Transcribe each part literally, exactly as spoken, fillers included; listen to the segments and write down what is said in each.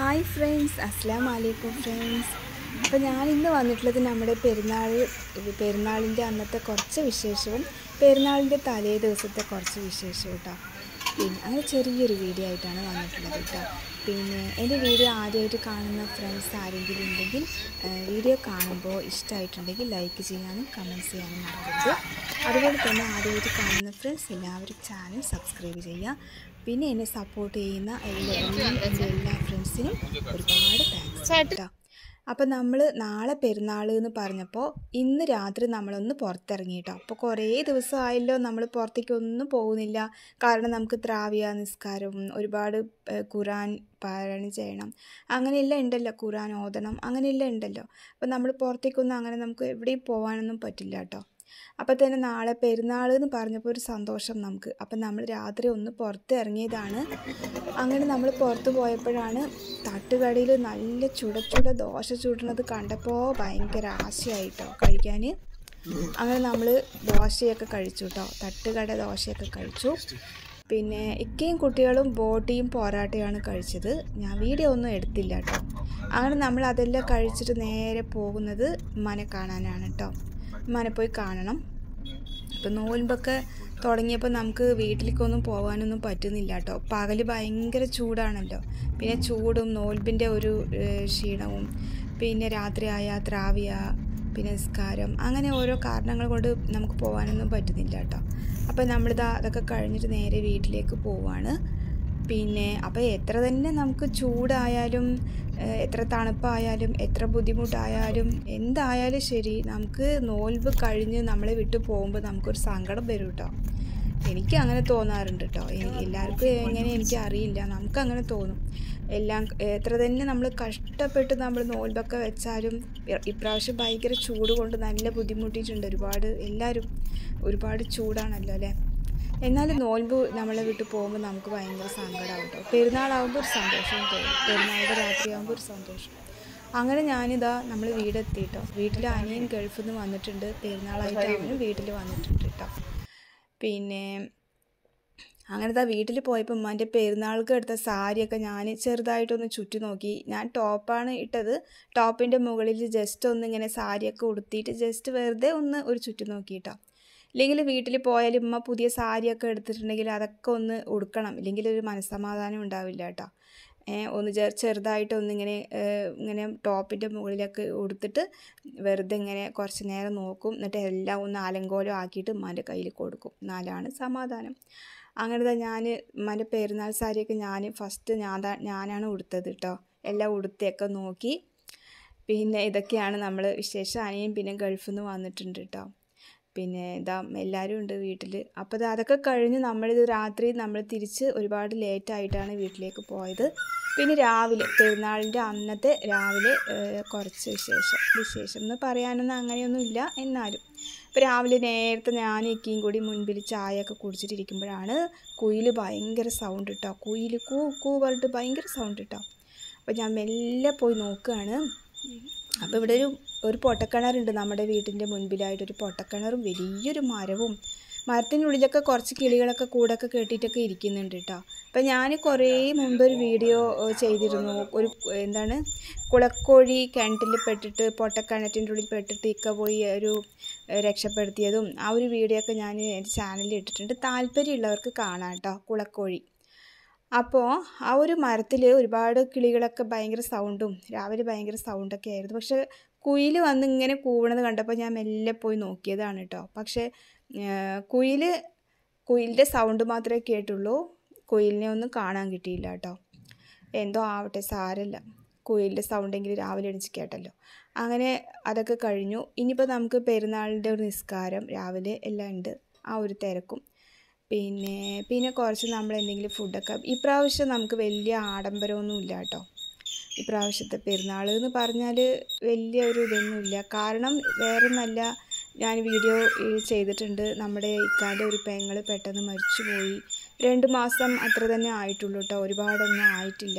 Hi friends, അസ്സലാമു അലൈക്കും friends. അപ്പോൾ ഞാനിന്ന് വന്നിട്ടുള്ളത് നമ്മുടെ പെരുന്നാൾ പെരുന്നാളിൻ്റെ അന്നത്തെ കുറച്ച് വിശേഷവും പെരുന്നാളിൻ്റെ തലേ ദിവസത്തെ കുറച്ച് വിശേഷവും കേട്ടോ. പിന്നെ അങ്ങനെ ചെറിയൊരു വീഡിയോ ആയിട്ടാണ് വന്നിട്ടുള്ളത് കേട്ടോ. പിന്നെ എൻ്റെ വീഡിയോ ആദ്യമായിട്ട് കാണുന്ന ഫ്രണ്ട്സ് ആരെങ്കിലും ഉണ്ടെങ്കിൽ വീഡിയോ കാണുമ്പോൾ ഇഷ്ടമായിട്ടുണ്ടെങ്കിൽ ലൈക്ക് ചെയ്യാനും കമൻറ്റ്സ് ചെയ്യാനും മറക്കരുത്. അതുപോലെ തന്നെ ആദ്യമായിട്ട് കാണുന്ന ഫ്രണ്ട്സ് എല്ലാവരും ചാനൽ സബ്സ്ക്രൈബ് ചെയ്യുക. പിന്നെ എന്നെ സപ്പോർട്ട് ചെയ്യുന്ന എല്ലാവരും എൻ്റെ എല്ലാ ഫ്രണ്ട്സിനും ഒരുപാട് താങ്ക്സ് കേട്ടോ. അപ്പോൾ നമ്മൾ നാളെ പെരുന്നാൾ എന്ന് പറഞ്ഞപ്പോൾ ഇന്ന് രാത്രി നമ്മളൊന്ന് പുറത്തിറങ്ങി കേട്ടോ. അപ്പോൾ കുറേ ദിവസമായല്ലോ നമ്മൾ പുറത്തേക്കൊന്നും പോകുന്നില്ല. കാരണം നമുക്ക് ത്രാവിയ നിസ്കാരം, ഒരുപാട് ഖുർആൻ പാരായണം ചെയ്യണം, അങ്ങനെയെല്ലാം ഉണ്ടല്ലോ, ഖുർആൻ ഓതണം, അങ്ങനെയെല്ലാം ഉണ്ടല്ലോ. അപ്പോൾ നമ്മൾ പുറത്തേക്കൊന്നും അങ്ങനെ നമുക്ക് എവിടെയും പോകാനൊന്നും പറ്റില്ല കേട്ടോ. അപ്പോൾ തന്നെ നാളെ പെരുന്നാൾ എന്ന് പറഞ്ഞപ്പോൾ ഒരു സന്തോഷം നമുക്ക്. അപ്പം നമ്മൾ രാത്രി ഒന്ന് പുറത്ത് ഇറങ്ങിയതാണ്. അങ്ങനെ നമ്മൾ പുറത്ത് പോയപ്പോഴാണ് തട്ടുകടയിൽ നല്ല ചുട ചുട ദോശ ചുടുന്നത് കണ്ടപ്പോൾ ഭയങ്കര ആശയായിട്ടോ കഴിക്കാൻ. അങ്ങനെ നമ്മൾ ദോശയൊക്കെ കഴിച്ചു കേട്ടോ, തട്ടുകട ദോശയൊക്കെ കഴിച്ചു. പിന്നെ ഇക്കയും കുട്ടികളും ബോട്ടിയും പൊറാട്ടയാണ് കഴിച്ചത്. ഞാൻ വീഡിയോ ഒന്നും എടുത്തില്ല കേട്ടോ. അങ്ങനെ നമ്മൾ അതെല്ലാം കഴിച്ചിട്ട് നേരെ പോകുന്നത് ഉമ്മാനെ കാണാനാണ് കേട്ടോ. ഉമ്മാനെ പോയി കാണണം. അപ്പോൾ നോൽമ്പൊക്കെ തുടങ്ങിയപ്പോൾ നമുക്ക് വീട്ടിലേക്കൊന്നും പോകാനൊന്നും പറ്റുന്നില്ല കേട്ടോ. പകൽ ഭയങ്കര ചൂടാണല്ലോ. പിന്നെ ചൂടും നോൽമ്പിൻ്റെ ഒരു ക്ഷീണവും പിന്നെ രാത്രിയായ ത്രാവിയ പിന്നെ നിസ്കാരം, അങ്ങനെ ഓരോ കാരണങ്ങൾ കൊണ്ട് നമുക്ക് പോകാനൊന്നും പറ്റുന്നില്ല കേട്ടോ. അപ്പോൾ നമ്മളിതാ അതൊക്കെ കഴിഞ്ഞിട്ട് നേരെ വീട്ടിലേക്ക് പോവാണ്. പിന്നെ അപ്പോൾ എത്ര തന്നെ നമുക്ക് ചൂടായാലും എത്ര തണുപ്പായാലും എത്ര ബുദ്ധിമുട്ടായാലും എന്തായാലും ശരി, നമുക്ക് നോൽമ്പ് കഴിഞ്ഞ് നമ്മളെ വിട്ടു പോകുമ്പോൾ നമുക്കൊരു സങ്കടം വരും കേട്ടോ. എനിക്ക് അങ്ങനെ തോന്നാറുണ്ട് കേട്ടോ. എല്ലാവർക്കും എങ്ങനെ എനിക്ക് അറിയില്ല, നമുക്കങ്ങനെ തോന്നും. എല്ലാം എത്ര തന്നെ നമ്മൾ കഷ്ടപ്പെട്ട് നമ്മൾ നോൽമ്പൊക്കെ വെച്ചാലും ഇപ്രാവശ്യം ഭയങ്കര ചൂട് കൊണ്ട് നല്ല ബുദ്ധിമുട്ടിയിട്ടുണ്ട് ഒരുപാട്. എല്ലാവരും ഒരുപാട് ചൂടാണല്ലോ അല്ലേ. എന്നാലും നോൽമ്പ് നമ്മളെ വിട്ട് പോകുമ്പോൾ നമുക്ക് ഭയങ്കര സങ്കടമാവും കേട്ടോ. പെരുന്നാളാകുമ്പോൾ ഒരു സന്തോഷം തോന്നും, പെരുന്നാളിൻ്റെ രാത്രിയാകുമ്പോൾ ഒരു സന്തോഷം. അങ്ങനെ ഞാനിതാ നമ്മൾ വീടെത്തി കേട്ടോ. വീട്ടിൽ അനിയൻ ഗൾഫിൽ നിന്ന് വന്നിട്ടുണ്ട്, പെരുന്നാളായിട്ട് അവനും വീട്ടിൽ വന്നിട്ടുണ്ട് കേട്ടോ. പിന്നെ അങ്ങനത്തെ വീട്ടിൽ പോയപ്പോൾ ഉമ്മാൻ്റെ പെരുന്നാൾക്ക് എടുത്ത സാരിയൊക്കെ ഞാൻ ചെറുതായിട്ടൊന്ന് ചുറ്റി നോക്കി. ഞാൻ ടോപ്പാണ് ഇട്ടത്. ടോപ്പിൻ്റെ മുകളിൽ ജസ്റ്റ് ഒന്ന് ഇങ്ങനെ സാരിയൊക്കെ ഉടുത്തിയിട്ട് ജസ്റ്റ് വെറുതെ ഒന്ന് ഒരു ചുറ്റി നോക്കി കേട്ടോ. ഇല്ലെങ്കിൽ വീട്ടിൽ പോയാലും ഉമ്മ പുതിയ സാരിയൊക്കെ എടുത്തിട്ടുണ്ടെങ്കിൽ അതൊക്കെ ഒന്ന് ഉടുക്കണം, ഇല്ലെങ്കിൽ ഒരു മനസ്സമാധാനം ഉണ്ടാവില്ല കേട്ടോ. ഒന്ന് ചെറുതായിട്ട് ഒന്നിങ്ങനെ ഇങ്ങനെ ടോപ്പിൻ്റെ മുകളിലൊക്കെ ഉടുത്തിട്ട് വെറുതെ ഇങ്ങനെ കുറച്ച് നേരം നോക്കും. എന്നിട്ട് എല്ലാം ഒന്ന് അലങ്കോലം ആക്കിയിട്ട് ഉമ്മാൻ്റെ കയ്യിൽ കൊടുക്കും, എന്നാലാണ് സമാധാനം. അങ്ങനത്തെ ഞാൻ ഉമ്മാൻ്റെ പെരുന്നാൾ സാരിയൊക്കെ ഞാൻ ഫസ്റ്റ് ഞാൻ ഞാനാണ് ഉടുത്തത് കേട്ടോ. എല്ലാം ഉടുത്തൊക്കെ നോക്കി. പിന്നെ ഇതൊക്കെയാണ് നമ്മൾ വിശേഷം. അനിയൻ പിന്നെ ഗൾഫിൽ നിന്ന് വന്നിട്ടുണ്ട് കേട്ടോ. പിന്നെ ഇതാ എല്ലാവരും ഉണ്ട് വീട്ടിൽ. അപ്പോൾ ഇത് അതൊക്കെ കഴിഞ്ഞ് നമ്മളിത് രാത്രി നമ്മൾ തിരിച്ച് ഒരുപാട് ലേറ്റായിട്ടാണ് വീട്ടിലേക്ക് പോയത്. പിന്നെ രാവിലെ പെരുന്നാളിൻ്റെ അന്നത്തെ രാവിലെ കുറച്ച് വിശേഷം വിശേഷം എന്ന് പറയാനൊന്നും അങ്ങനെയൊന്നുമില്ല. എന്നാലും ഇപ്പോൾ രാവിലെ നേരത്തെ ഞാൻ ഇക്കയും കൂടി മുൻപിൽ ചായയൊക്കെ കുടിച്ചിട്ടിരിക്കുമ്പോഴാണ് കുയിൽ ഭയങ്കര സൗണ്ട് കേട്ടോ. കുയിൽ കൂ കൂ പറഞ്ഞിട്ട് ഭയങ്കര സൗണ്ട് കേട്ടോ. അപ്പോൾ ഞാൻ മെല്ലെ പോയി നോക്കുകയാണ്. അപ്പോൾ ഇവിടെ ഒരു ഒരു പൊട്ടക്കിണറുണ്ട് നമ്മുടെ വീട്ടിൻ്റെ മുൻപിലായിട്ടൊരു പൊട്ടക്കിണറും വലിയൊരു മരവും. മരത്തിനുള്ളിലൊക്കെ കുറച്ച് കിളികളൊക്കെ കൂടൊക്കെ കെട്ടിയിട്ടൊക്കെ ഇരിക്കുന്നുണ്ട് കേട്ടോ. അപ്പം ഞാൻ കുറേ മുമ്പ് ഒരു വീഡിയോ ചെയ്തിരുന്നു. ഒരു എന്താണ് കുളക്കോഴി കിണറ്റിൽ പെട്ടിട്ട് പൊട്ടക്കിണറ്റിൻ്റെ ഉള്ളിൽ പെട്ടിട്ട് ഇക്ക പോയി ഒരു രക്ഷപ്പെടുത്തിയതും ആ ഒരു വീഡിയോ ഒക്കെ ഞാൻ എൻ്റെ ചാനലിൽ ഇട്ടിട്ടുണ്ട്. താല്പര്യമുള്ളവർക്ക് കാണാം കേട്ടോ, കുളക്കോഴി. അപ്പോൾ ആ ഒരു മരത്തിൽ ഒരുപാട് കിളികളൊക്കെ ഭയങ്കര സൗണ്ടും രാവിലെ ഭയങ്കര സൗണ്ടൊക്കെ ആയിരുന്നു. പക്ഷേ കുയിൽ വന്ന് ഇങ്ങനെ കൂവണത് കണ്ടപ്പോൾ ഞാൻ മെല്ലെ പോയി നോക്കിയതാണ് കേട്ടോ. പക്ഷേ കുയിൽ കുയിലിൻ്റെ സൗണ്ട് മാത്രമേ കേട്ടുള്ളൂ, കുയിലിനെ ഒന്നും കാണാൻ കിട്ടിയില്ല കേട്ടോ. എന്തോ ആവട്ടെ, സാരമില്ല, കുയിലിൻ്റെ സൗണ്ടെങ്കിലും രാവിലെ എണിച്ച് കേട്ടല്ലോ. അങ്ങനെ അതൊക്കെ കഴിഞ്ഞു. ഇനിയിപ്പോൾ നമുക്ക് പെരുന്നാളിൻ്റെ ഒരു നിസ്കാരം രാവിലെ എല്ലാം ഉണ്ട്, ആ ഒരു തിരക്കും. പിന്നെ പിന്നെ കുറച്ച് നമ്മൾ എന്തെങ്കിലും ഫുഡൊക്കെ ഇപ്രാവശ്യം നമുക്ക് വലിയ ആഡംബരമൊന്നും ഇല്ല കേട്ടോ. ഇപ്രാവശ്യത്തെ പെരുന്നാൾ എന്ന് പറഞ്ഞാൽ വലിയ ഒരു ഇതൊന്നുമില്ല. കാരണം വേറെ നല്ല ഞാൻ വീഡിയോ ചെയ്തിട്ടുണ്ട്. നമ്മുടെ ഇക്കാൻ്റെ ഒരു പെങ്ങൾ പെട്ടെന്ന് മരിച്ചുപോയി. രണ്ട് മാസം അത്ര തന്നെ ആയിട്ടുള്ളൂ കേട്ടോ, ഒരുപാടൊന്നും ആയിട്ടില്ല.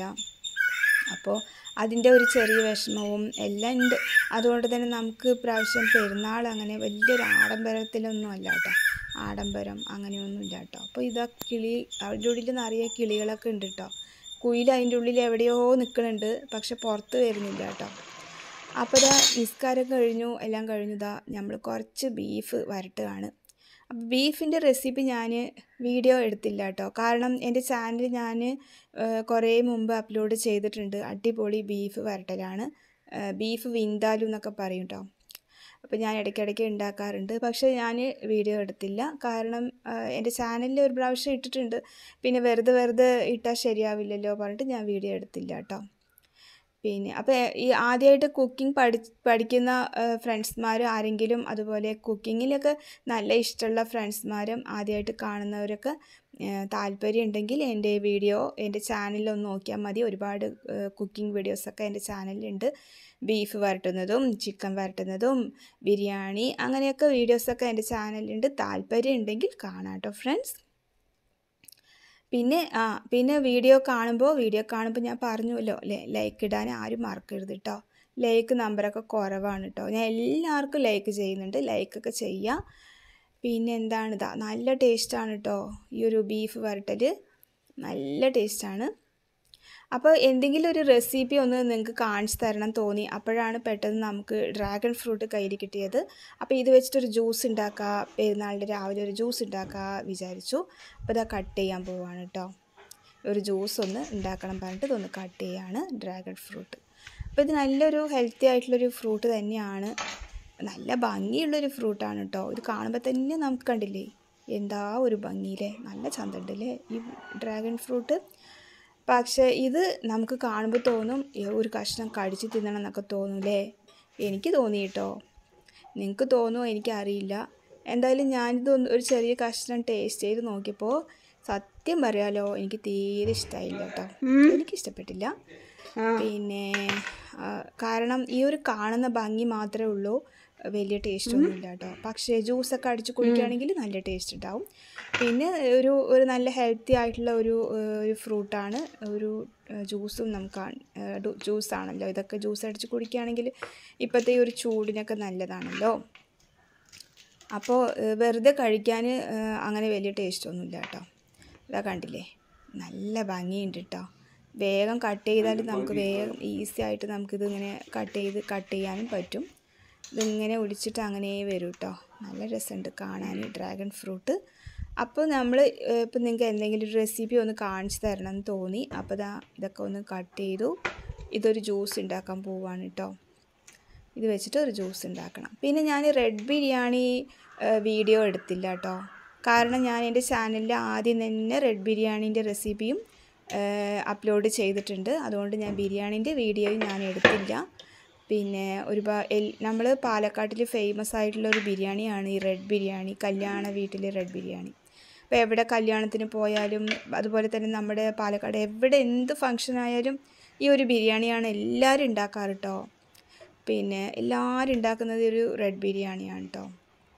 അപ്പോൾ അതിൻ്റെ ഒരു ചെറിയ വിഷമവും എല്ലാം ഉണ്ട്. അതുകൊണ്ട് തന്നെ നമുക്ക് ഇപ്രാവശ്യം പെരുന്നാൾ അങ്ങനെ വലിയൊരു ആഡംബരത്തിലൊന്നും അല്ല കേട്ടോ. ആഡംബരം അങ്ങനെയൊന്നും ഇല്ല കേട്ടോ. അപ്പോൾ ഇതാ കിളി, അതിൻ്റെ ഉള്ളിൽ നിറയെ കിളികളൊക്കെ ഉണ്ട് കേട്ടോ. കുയിൽ അതിൻ്റെ ഉള്ളിൽ എവിടെയോ നിൽക്കുന്നുണ്ട്, പക്ഷെ പുറത്ത് വരുന്നില്ല കേട്ടോ. അപ്പോൾ ഇതാ നിസ്കാരം കഴിഞ്ഞു, എല്ലാം കഴിഞ്ഞതാ നമ്മൾ കുറച്ച് ബീഫ് വരട്ടുകയാണ്. അപ്പോൾ ബീഫിൻ്റെ റെസിപ്പി ഞാൻ വീഡിയോ എടുത്തില്ല കേട്ടോ, കാരണം എൻ്റെ ചാനൽ ഞാൻ കുറേ മുമ്പ് അപ്ലോഡ് ചെയ്തിട്ടുണ്ട്. അടിപൊളി ബീഫ് വരട്ടലാണ്, ബീഫ് വിന്താലു എന്നൊക്കെ പറയും കേട്ടോ. അപ്പോൾ ഞാൻ ഇടയ്ക്കിടയ്ക്ക് ഉണ്ടാക്കാറുണ്ട്, പക്ഷേ ഞാൻ വീഡിയോ എടുത്തില്ല. കാരണം എൻ്റെ ചാനലിൽ ഒരു പ്രാവശ്യം ഇട്ടിട്ടുണ്ട്, പിന്നെ വെറുതെ വെറുതെ ഇട്ടാൽ ശരിയാവില്ലല്ലോ പറഞ്ഞിട്ട് ഞാൻ വീഡിയോ എടുത്തില്ല കേട്ടോ. പിന്നെ അപ്പോൾ ഈ ആദ്യമായിട്ട് കുക്കിംഗ് പഠി പഠിക്കുന്ന ഫ്രണ്ട്സ്മാർ ആരെങ്കിലും, അതുപോലെ കുക്കിങ്ങിലൊക്കെ നല്ല ഇഷ്ടമുള്ള ഫ്രണ്ട്സ്മാരും ആദ്യമായിട്ട് കാണുന്നവരൊക്കെ താല്പര്യം ഉണ്ടെങ്കിൽ എൻ്റെ വീഡിയോ എൻ്റെ ചാനലിലൊന്ന് നോക്കിയാൽ മതി. ഒരുപാട് കുക്കിംഗ് വീഡിയോസൊക്കെ എൻ്റെ ചാനലിലുണ്ട്. ബീഫ് വരട്ടുന്നതും ചിക്കൻ വരട്ടുന്നതും ബിരിയാണി അങ്ങനെയൊക്കെ വീഡിയോസൊക്കെ എൻ്റെ ചാനലിലുണ്ട്. താല്പര്യം ഉണ്ടെങ്കിൽ കാണാം കേട്ടോ ഫ്രണ്ട്സ്. പിന്നെ ആ പിന്നെ വീഡിയോ കാണുമ്പോൾ വീഡിയോ കാണുമ്പോൾ ഞാൻ പറഞ്ഞുവല്ലോ അല്ലേ, ലൈക്ക് ഇടാൻ ആരും മറക്കരുത് കേട്ടോ. ലൈക്ക് നമ്പറൊക്കെ കുറവാണ് കേട്ടോ. ഞാൻ എല്ലാവർക്കും ലൈക്ക് ചെയ്യുന്നുണ്ട്, ലൈക്കൊക്കെ ചെയ്യാം. പിന്നെ എന്താണ് ഇതാ നല്ല ടേസ്റ്റാണ് കേട്ടോ ഈ ഒരു ബീഫ് വരട്ടൽ, നല്ല ടേസ്റ്റാണ്. അപ്പോൾ എന്തെങ്കിലും ഒരു റെസിപ്പി ഒന്ന് നിങ്ങൾക്ക് കാണിച്ചു തരണം തോന്നി, അപ്പോഴാണ് പെട്ടെന്ന് നമുക്ക് ഡ്രാഗൺ ഫ്രൂട്ട് കയ്യിൽ കിട്ടിയത്. അപ്പോൾ ഇത് വെച്ചിട്ടൊരു ജ്യൂസ് ഉണ്ടാക്കുക, പെരുന്നാളിൻ്റെ രാവിലെ ഒരു ജ്യൂസ് ഉണ്ടാക്കുക വിചാരിച്ചു. അപ്പോൾ ഇതാ കട്ട് ചെയ്യാൻ പോവാണ് കേട്ടോ. ഒരു ജ്യൂസ് ഒന്ന് ഉണ്ടാക്കണം പറഞ്ഞിട്ട് ഇതൊന്ന് കട്ട് ചെയ്യാണ് ഡ്രാഗൺ ഫ്രൂട്ട്. അപ്പോൾ ഇത് നല്ലൊരു ഹെൽത്തി ആയിട്ടുള്ളൊരു ഫ്രൂട്ട് തന്നെയാണ്, നല്ല ഭംഗിയുള്ളൊരു ഫ്രൂട്ടാണ് കേട്ടോ. ഇത് കാണുമ്പോൾ തന്നെ നമുക്ക് കണ്ടില്ലേ എന്താ ഒരു ഭംഗിയില്ലേ, നല്ല ചന്തണ്ടല്ലേ ഈ ഡ്രാഗൺ ഫ്രൂട്ട്. പക്ഷേ ഇത് നമുക്ക് കാണുമ്പോൾ തോന്നും ഒരു കഷ്ണം കടിച്ച് തിന്നണം എന്നൊക്കെ തോന്നൂലേ. എനിക്ക് തോന്നി കേട്ടോ, നിങ്ങൾക്ക് തോന്നുമോ എനിക്കറിയില്ല. എന്തായാലും ഞാനിത് ഒരു ചെറിയ കഷ്ണം ടേസ്റ്റ് ചെയ്ത് നോക്കിയപ്പോൾ സത്യം പറയാലോ എനിക്ക് തീരെ ഇഷ്ടമായില്ല കേട്ടോ, എനിക്കിഷ്ടപ്പെട്ടില്ല. പിന്നെ കാരണം ഈ ഒരു കാണുന്ന ഭംഗി മാത്രമേ ഉള്ളൂ, വലിയ ടേസ്റ്റ് ഒന്നുമില്ല കേട്ടോ. പക്ഷേ ജ്യൂസൊക്കെ അടിച്ച് കുടിക്കുകയാണെങ്കിൽ നല്ല ടേസ്റ്റ് ഉണ്ടാവും. പിന്നെ ഒരു ഒരു നല്ല ഹെൽത്തി ആയിട്ടുള്ള ഒരു ഒരു ഫ്രൂട്ടാണ്, ഒരു ജ്യൂസും നമുക്ക് ജ്യൂസാണല്ലോ ഇതൊക്കെ. ജ്യൂസ് അടിച്ച് കുടിക്കുകയാണെങ്കിൽ ഇപ്പോഴത്തെ ഈ ഒരു ചൂടിനൊക്കെ നല്ലതാണല്ലോ. അപ്പോൾ വെറുതെ കഴിക്കാൻ അങ്ങനെ വലിയ ടേസ്റ്റ് ഒന്നുമില്ല കേട്ടോ. ഇതാ കണ്ടില്ലേ നല്ല ഭംഗിയുണ്ട് കേട്ടോ. വേഗം കട്ട് ചെയ്താൽ നമുക്ക് വേഗം ഈസി ആയിട്ട് നമുക്കിത് ഇങ്ങനെ കട്ട് ചെയ്ത് കട്ട് ചെയ്യാനും പറ്റും. ഇതിങ്ങനെ ഒടിച്ചിട്ട് അങ്ങനെ വരും കേട്ടോ, നല്ല രസമുണ്ട് കാണാൻ ഡ്രാഗൺ ഫ്രൂട്ട്. അപ്പോൾ നമ്മൾ ഇപ്പം നിങ്ങൾക്ക് എന്തെങ്കിലും ഒരു റെസിപ്പി ഒന്ന് കാണിച്ചു തരണം എന്ന് തോന്നി, അപ്പോൾ ഇതാ ഇതൊക്കെ ഒന്ന് കട്ട് ചെയ്തു. ഇതൊരു ജ്യൂസ് ഉണ്ടാക്കാൻ പോവാണ് കേട്ടോ, ഇത് വെച്ചിട്ട് ഒരു ജ്യൂസ് ഉണ്ടാക്കണം. പിന്നെ ഞാൻ റെഡ് ബിരിയാണി വീഡിയോ എടുത്തില്ല കേട്ടോ, കാരണം ഞാൻ എൻ്റെ ചാനലിൽ ആദ്യം തന്നെ റെഡ് ബിരിയാണീൻ്റെ റെസിപ്പിയും അപ്ലോഡ് ചെയ്തിട്ടുണ്ട്. അതുകൊണ്ട് ഞാൻ ബിരിയാണീൻ്റെ വീഡിയോയും ഞാൻ എടുത്തില്ല. പിന്നെ ഒരുപാട് എൽ നമ്മൾ പാലക്കാട്ടിൽ ഫേമസ് ആയിട്ടുള്ള ഒരു ബിരിയാണിയാണ് ഈ റെഡ് ബിരിയാണി, കല്യാണ വീട്ടിലെ റെഡ് ബിരിയാണി. അപ്പോൾ എവിടെ കല്യാണത്തിന് പോയാലും അതുപോലെ തന്നെ നമ്മുടെ പാലക്കാട് എവിടെ എന്ത് ഫംഗ്ഷൻ ആയാലും ഈ ഒരു ബിരിയാണിയാണ് എല്ലാവരും ഉണ്ടാക്കാറ് കേട്ടോ. പിന്നെ എല്ലാവരും ഉണ്ടാക്കുന്നത് ഒരു റെഡ് ബിരിയാണിയാണ് കേട്ടോ.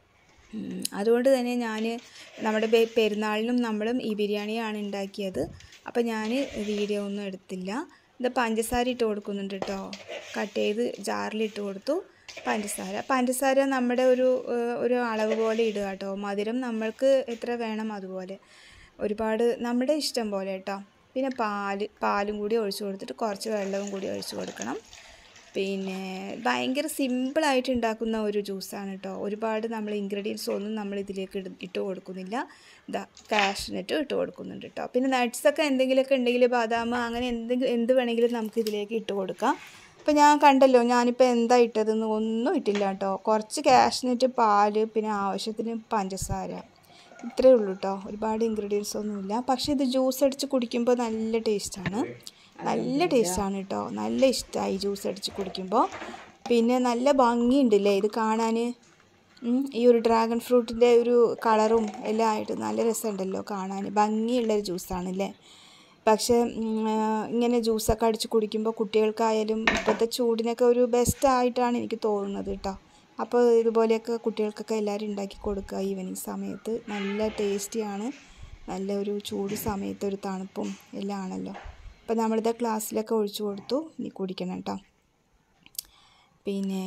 അതുകൊണ്ട് തന്നെ ഞാൻ നമ്മുടെ പെരുന്നാളിനും നമ്മളും ഈ ബിരിയാണിയാണ് ഉണ്ടാക്കിയത്. അപ്പോൾ ഞാൻ വീഡിയോ ഒന്നും എടുത്തില്ല. ഇത് പഞ്ചസാര ഇട്ട് കൊടുക്കുന്നുണ്ട് കേട്ടോ, കട്ട് ചെയ്ത് ജാറിലിട്ട് കൊടുത്തു പഞ്ചസാര. പഞ്ചസാര നമ്മുടെ ഒരു ഒരു അളവ് പോലെ ഇടുക കേട്ടോ, മധുരം നമ്മൾക്ക് എത്ര വേണം അതുപോലെ, ഒരുപാട് നമ്മുടെ ഇഷ്ടം പോലെ കേട്ടോ. പിന്നെ പാല് പാലും കൂടി ഒഴിച്ചു കൊടുത്തിട്ട് കുറച്ച് വെള്ളവും കൂടി ഒഴിച്ചു കൊടുക്കണം. പിന്നെ ഭയങ്കര സിമ്പിളായിട്ട് ഉണ്ടാക്കുന്ന ഒരു ജ്യൂസാണ് കേട്ടോ. ഒരുപാട് നമ്മൾ ഇൻഗ്രീഡിയൻസ് ഒന്നും നമ്മൾ ഇതിലേക്ക് ഇട്ട് കൊടുക്കുന്നില്ല. ഇതാ കാഷ്നട്ട് ഇട്ട് കൊടുക്കുന്നുണ്ട് കേട്ടോ. പിന്നെ നട്ട്സൊക്കെ എന്തെങ്കിലുമൊക്കെ ഉണ്ടെങ്കിൽ ബദാം അങ്ങനെ എന്തെങ്കിലും എന്ത് വേണമെങ്കിലും നമുക്ക് ഇതിലേക്ക് ഇട്ട് കൊടുക്കാം. അപ്പോൾ ഞാൻ കണ്ടല്ലോ ഞാനിപ്പോൾ എന്താ ഇട്ടതെന്ന് ഒന്നും ഇട്ടില്ല കേട്ടോ. കുറച്ച് കാഷ്നട്ട്, പാല്, പിന്നെ ആവശ്യത്തിന് പഞ്ചസാര, ഇത്രയേ ഉള്ളൂ കേട്ടോ. ഒരുപാട് ഇൻഗ്രീഡിയൻസ് ഒന്നുമില്ല. പക്ഷേ ഇത് ജ്യൂസ് അടിച്ച് കുടിക്കുമ്പോൾ നല്ല ടേസ്റ്റാണ്, നല്ല ടേസ്റ്റാണ് കേട്ടോ. നല്ല ഇഷ്ടമായി ജ്യൂസ് അടിച്ച് കുടിക്കുമ്പോൾ. പിന്നെ നല്ല ഭംഗിയുണ്ടല്ലേ ഇത് കാണാൻ, ഈ ഒരു ഡ്രാഗൺ ഫ്രൂട്ടിൻ്റെ ഒരു കളറും എല്ലാം ആയിട്ട് നല്ല രസമുണ്ടല്ലോ കാണാൻ, ഭംഗിയുള്ളൊരു ജ്യൂസാണല്ലേ. പക്ഷേ ഇങ്ങനെ ജ്യൂസൊക്കെ അടിച്ച് കുടിക്കുമ്പോൾ കുട്ടികൾക്കായാലും ഇപ്പോഴത്തെ ചൂടിനൊക്കെ ഒരു ബെസ്റ്റായിട്ടാണ് എനിക്ക് തോന്നുന്നത് കേട്ടോ. അപ്പോൾ ഇതുപോലെയൊക്കെ കുട്ടികൾക്കൊക്കെ എല്ലാവരും ഉണ്ടാക്കി കൊടുക്കുക ഈവനിങ് സമയത്ത്, നല്ല ടേസ്റ്റിയാണ്. നല്ല ഒരു ചൂട് സമയത്ത് ഒരു തണുപ്പും എല്ലാം ആണല്ലോ. അപ്പോൾ നമ്മളിത് ഗ്ലാസ്സിലൊക്കെ ഒഴിച്ചു കൊടുത്തു, ഇനി കുടിക്കണം കേട്ടോ. പിന്നെ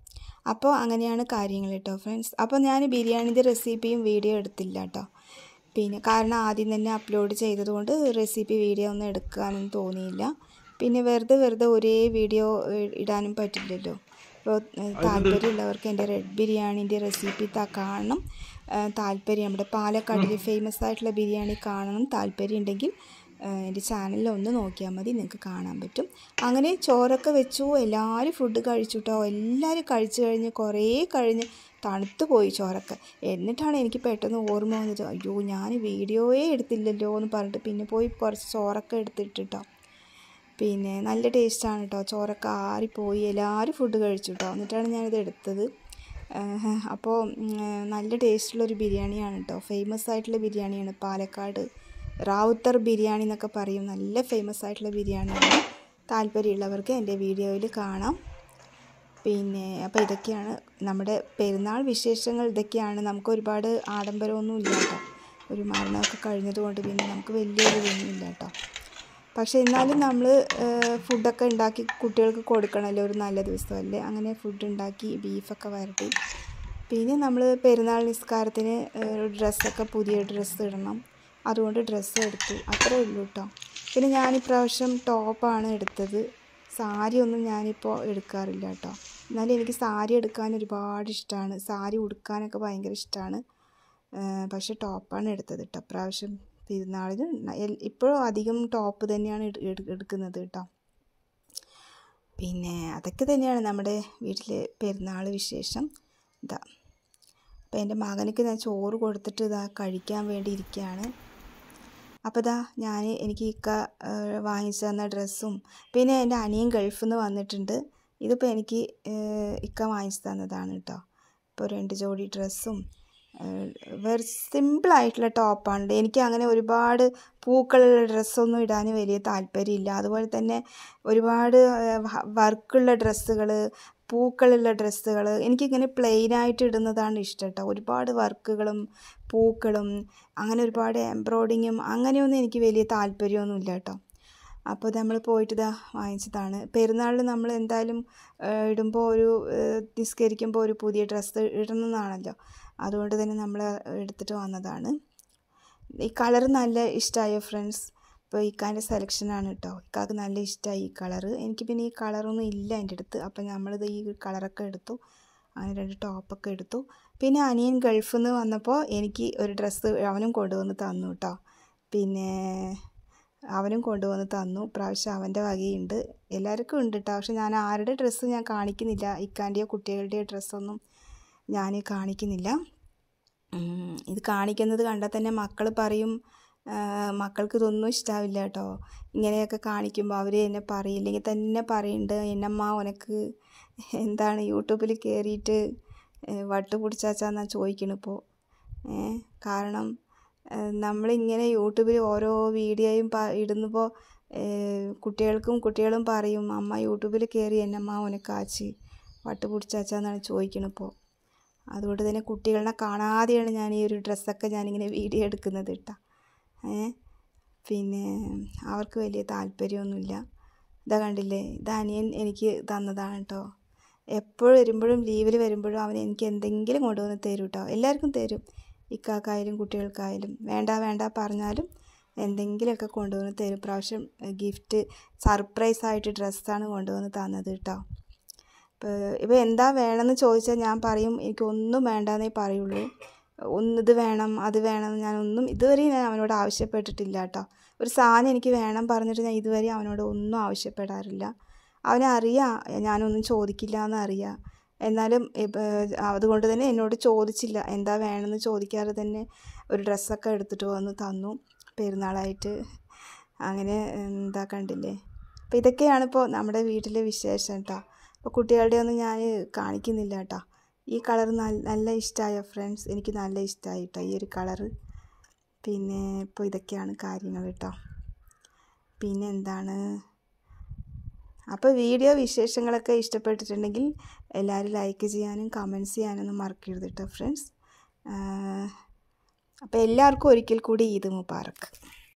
അപ്പോൾ അങ്ങനെയാണ് കാര്യങ്ങൾ കേട്ടോ ഫ്രണ്ട്സ്. അപ്പോൾ ഞാൻ ബിരിയാണിൻ്റെ റെസിപ്പിയും വീഡിയോ എടുത്തില്ല കേട്ടോ. പിന്നെ കാരണം ആദ്യം തന്നെ അപ്ലോഡ് ചെയ്തതുകൊണ്ട് റെസിപ്പി വീഡിയോ ഒന്നും എടുക്കാനൊന്നും തോന്നിയില്ല. പിന്നെ വെറുതെ വെറുതെ ഒരേ വീഡിയോ ഇടാനും പറ്റില്ലല്ലോ. അപ്പോൾ താല്പര്യമുള്ളവർക്ക് എൻ്റെ റെഡ് ബിരിയാണീൻ്റെ റെസിപ്പി കാണണം താല്പര്യം, നമ്മുടെ പാലക്കാടിൽ ഫേമസ് ആയിട്ടുള്ള ബിരിയാണി കാണണം താല്പര്യം ഉണ്ടെങ്കിൽ എൻ്റെ ചാനലിൽ ഒന്ന് നോക്കിയാൽ മതി, നിങ്ങൾക്ക് കാണാൻ പറ്റും. അങ്ങനെ ചോറൊക്കെ വെച്ചു, എല്ലാവരും ഫുഡ് കഴിച്ചു കേട്ടോ. എല്ലാവരും കഴിച്ചു കഴിഞ്ഞ് കുറേ കഴിഞ്ഞ് തണുത്ത് പോയി ചോറൊക്കെ. എന്നിട്ടാണ് എനിക്ക് പെട്ടെന്ന് ഓർമ്മ വന്നത്, അയ്യോ ഞാൻ വീഡിയോയേ എടുത്തില്ലല്ലോ എന്ന് പറഞ്ഞിട്ട് പിന്നെ പോയി കുറച്ച് ചോറൊക്കെ എടുത്തിട്ടോ. പിന്നെ നല്ല ടേസ്റ്റാണ് കേട്ടോ, ചോറൊക്കെ ആറിപ്പോയി, എല്ലാവരും ഫുഡ് കഴിച്ചു കേട്ടോ. എന്നിട്ടാണ് ഞാനിത് എടുത്തത്. അപ്പോൾ നല്ല ടേസ്റ്റുള്ളൊരു ബിരിയാണിയാണ് കേട്ടോ, ഫേമസ് ആയിട്ടുള്ള ബിരിയാണിയാണ്. പാലക്കാട് റാവുത്തർ ബിരിയാണി എന്നൊക്കെ പറയും, നല്ല ഫേമസ് ആയിട്ടുള്ള ബിരിയാണിയാണ്. താല്പര്യമുള്ളവർക്ക് എൻ്റെ വീഡിയോയിൽ കാണാം. പിന്നെ അപ്പോൾ ഇതൊക്കെയാണ് നമ്മുടെ പെരുന്നാൾ വിശേഷങ്ങൾ, ഇതൊക്കെയാണ്. നമുക്ക് ഒരുപാട് ആഡംബരമൊന്നും ഇല്ല കേട്ടോ, ഒരു മരണമൊക്കെ കഴിഞ്ഞതുകൊണ്ട് പിന്നെ നമുക്ക് വലിയൊരു ഇതൊന്നുമില്ല കേട്ടോ. പക്ഷേ എന്നാലും നമ്മൾ ഫുഡൊക്കെ ഉണ്ടാക്കി കുട്ടികൾക്ക് കൊടുക്കണമല്ലോ, ഒരു നല്ല ദിവസമല്ലേ. അങ്ങനെ ഫുഡ് ഉണ്ടാക്കി, ബീഫൊക്കെ വരട്ടി. പിന്നെ നമ്മൾ പെരുന്നാൾ നിസ്കാരത്തിന് ഡ്രസ്സൊക്കെ പുതിയ ഡ്രസ്സ് ഇടണം, അതുകൊണ്ട് ഡ്രസ്സ് എടുത്തു, അത്രേ ഉള്ളൂ കേട്ടോ. പിന്നെ ഞാനിപ്രാവശ്യം ടോപ്പാണ് എടുത്തത്, സാരി ഒന്നും ഞാനിപ്പോൾ എടുക്കാറില്ല കേട്ടോ. എന്നാലും എനിക്ക് സാരി എടുക്കാൻ ഒരുപാട് ഇഷ്ടമാണ്, സാരി ഉടുക്കാനൊക്കെ ഭയങ്കര ഇഷ്ടമാണ്. പക്ഷേ ടോപ്പാണ് എടുത്തത് കേട്ടോ പ്രാവശ്യം പെരുന്നാളിന്. ഇപ്പോഴും അധികം ടോപ്പ് തന്നെയാണ് എടുക്കുന്നത് കേട്ടോ. പിന്നെ അതൊക്കെ തന്നെയാണ് നമ്മുടെ വീട്ടിലെ പെരുന്നാൾ വിശേഷം. ഇതാ അപ്പോൾ എൻ്റെ മകനക്ക് ഞാൻ ചോറ് കൊടുത്തിട്ട് ഇതാ കഴിക്കാൻ വേണ്ടി ഇരിക്കുകയാണ്. അപ്പോൾ ഇതാ ഞാൻ എനിക്ക് ഇക്ക വാങ്ങിച്ചു തന്ന ഡ്രസ്സും, പിന്നെ എൻ്റെ അനിയൻ ഗൾഫിൽ നിന്ന് വന്നിട്ടുണ്ട്, ഇതിപ്പോൾ എനിക്ക് ഇക്ക വാങ്ങിച്ചു തന്നതാണ് കേട്ടോ. ഇപ്പോൾ രണ്ട് ജോഡി ഡ്രസ്സും വെറി സിമ്പിളായിട്ടുള്ള ടോപ്പാണ്. എനിക്ക് അങ്ങനെ ഒരുപാട് പൂക്കളുള്ള ഡ്രസ്സൊന്നും ഇടാൻ വലിയ താല്പര്യമില്ല. അതുപോലെ തന്നെ ഒരുപാട് വർക്കുള്ള ഡ്രസ്സുകൾ, പൂക്കളുള്ള ഡ്രസ്സുകൾ എനിക്കിങ്ങനെ പ്ലെയിനായിട്ട് ഇടുന്നതാണ് ഇഷ്ടം കേട്ടോ. ഒരുപാട് വർക്കുകളും പൂക്കളും അങ്ങനെ ഒരുപാട് എംബ്രോയിഡിങ്ങും അങ്ങനെയൊന്നും എനിക്ക് വലിയ താല്പര്യമൊന്നുമില്ല കേട്ടോ. അപ്പോൾ നമ്മൾ പോയിട്ട് ഇതാ വാങ്ങിച്ചതാണ്. പെരുന്നാളിൽ നമ്മൾ എന്തായാലും ഇടുമ്പോൾ ഒരു നിസ്കരിക്കുമ്പോൾ ഒരു പുതിയ ഡ്രസ്സ് ഇടണമെന്നാണല്ലോ, അതുകൊണ്ട് തന്നെ നമ്മൾ എടുത്തിട്ട് വന്നതാണ്. ഈ കളർ നല്ല ഇഷ്ടമായോ ഫ്രണ്ട്സ്? ഇപ്പോൾ ഇക്കാൻ്റെ സെലക്ഷനാണ് കേട്ടോ, ഇക്കാക്ക് നല്ല ഇഷ്ടമായി ഈ കളറ്. എനിക്ക് പിന്നെ ഈ കളറൊന്നും ഇല്ല എൻ്റെ അടുത്ത്, അപ്പം നമ്മളിത് ഈ കളറൊക്കെ എടുത്തു. അങ്ങനെ രണ്ട് ടോപ്പൊക്കെ എടുത്തു. പിന്നെ അനിയൻ ഗൾഫിൽ നിന്ന് വന്നപ്പോൾ എനിക്ക് ഒരു ഡ്രസ്സ് അവനും കൊണ്ടുവന്ന് തന്നു കേട്ടോ. പിന്നെ അവനും കൊണ്ടുവന്ന് തന്നു, പ്രാവശ്യം അവൻ്റെ വകയുണ്ട്, എല്ലാവർക്കും ഉണ്ട് കേട്ടോ. പക്ഷെ ഞാൻ ആരുടെ ഡ്രസ്സ് ഞാൻ കാണിക്കുന്നില്ല, ഇക്കാൻ്റെയോ കുട്ടികളുടെയോ ഡ്രസ്സൊന്നും ഞാൻ കാണിക്കുന്നില്ല. ഇത് കാണിക്കുന്നത് കണ്ടാൽ തന്നെ മക്കൾ പറയും, മക്കൾക്ക് ഇതൊന്നും ഇഷ്ടാവില്ല കേട്ടോ. ഇങ്ങനെയൊക്കെ കാണിക്കുമ്പോൾ അവർ എന്നെ പറയും, ഇല്ലെങ്കിൽ തന്നെ പറയുന്നുണ്ട്, എന്നമ്മ ഉനക്ക് എന്താണ് യൂട്യൂബിൽ കയറിയിട്ട് വട്ട് പിടിച്ചാച്ചാന്നാണ് ചോദിക്കണിപ്പോൾ. കാരണം നമ്മളിങ്ങനെ യൂട്യൂബിൽ ഓരോ വീഡിയോയും ഇടുന്നപ്പോൾ കുട്ടികൾക്കും കുട്ടികളും പറയും, അമ്മ യൂട്യൂബിൽ കയറി എന്നമ്മ ഉനക്കാച്ചി വട്ട് പിടിച്ചാച്ചാന്നാണ് ചോദിക്കണിപ്പോൾ. അതുകൊണ്ട് തന്നെ കുട്ടികളെ കാണാതെയാണ് ഞാൻ ഈ ഒരു ഡ്രസ്സൊക്കെ ഞാനിങ്ങനെ വീഡിയോ എടുക്കുന്നത് കേട്ടോ. പിന്നെ അവർക്ക് വലിയ താല്പര്യമൊന്നുമില്ല. ഇതാ കണ്ടില്ലേ, ഇത് അനിയൻ എനിക്ക് തന്നതാണ് കേട്ടോ. എപ്പോഴും വരുമ്പോഴും ലീവിൽ വരുമ്പോഴും അവൻ എനിക്ക് എന്തെങ്കിലും കൊണ്ടുവന്ന് തരും കേട്ടോ. എല്ലാവർക്കും തരും, ഇക്കാക്കായാലും കുട്ടികൾക്കായാലും. വേണ്ട വേണ്ട പറഞ്ഞാലും എന്തെങ്കിലുമൊക്കെ കൊണ്ടുവന്ന് തരും. പ്രാവശ്യം ഗിഫ്റ്റ് സർപ്രൈസായിട്ട് ഡ്രസ്സാണ് കൊണ്ടുവന്ന് തന്നത് കേട്ടോ. ഇപ്പോൾ ഇപ്പോൾ എന്താ വേണമെന്ന് ചോദിച്ചാൽ ഞാൻ പറയും എനിക്കൊന്നും വേണ്ടെന്നേ പറയുള്ളൂ. ഒന്ന് ഇത് വേണം അത് വേണം, ഞാനൊന്നും ഇതുവരെ ഞാൻ അവനോട് ആവശ്യപ്പെട്ടിട്ടില്ല കേട്ടോ. ഒരു സാധനം എനിക്ക് വേണം പറഞ്ഞിട്ട് ഞാൻ ഇതുവരെ അവനോട് ഒന്നും ആവശ്യപ്പെടാറില്ല. അവനറിയാം ഞാനൊന്നും ചോദിക്കില്ല എന്നറിയാം. എന്നാലും അതുകൊണ്ട് തന്നെ എന്നോട് ചോദിച്ചില്ല, എന്താ വേണമെന്ന് ചോദിക്കാതെ തന്നെ ഒരു ഡ്രസ്സൊക്കെ എടുത്തിട്ട് വന്ന് തന്നു പെരുന്നാളായിട്ട്. അങ്ങനെ എന്താ കണ്ടില്ലേ. അപ്പോൾ ഇതൊക്കെയാണിപ്പോൾ നമ്മുടെ വീട്ടിലെ വിശേഷം കേട്ടോ. അപ്പോൾ കുട്ടികളുടെ ഒന്നും ഞാൻ കാണിക്കുന്നില്ല കേട്ടോ. ഈ കളർ നല്ല നല്ല ഇഷ്ടമായോ ഫ്രണ്ട്സ്? എനിക്ക് നല്ല ഇഷ്ടമായി കേട്ടോ ഈ ഒരു കളറ്. പിന്നെ ഇപ്പോൾ ഇതൊക്കെയാണ് കാര്യങ്ങൾ കേട്ടോ. പിന്നെ എന്താണ്, അപ്പോൾ വീഡിയോ വിശേഷങ്ങളൊക്കെ ഇഷ്ടപ്പെട്ടിട്ടുണ്ടെങ്കിൽ എല്ലാവരും ലൈക്ക് ചെയ്യാനും കമൻറ്റ്സ് ചെയ്യാനൊന്നും മറക്കരുത് കേട്ടോ ഫ്രണ്ട്സ്. അപ്പോൾ എല്ലാവർക്കും ഒരിക്കൽ കൂടി ഈദ് മുബാറക്ക്.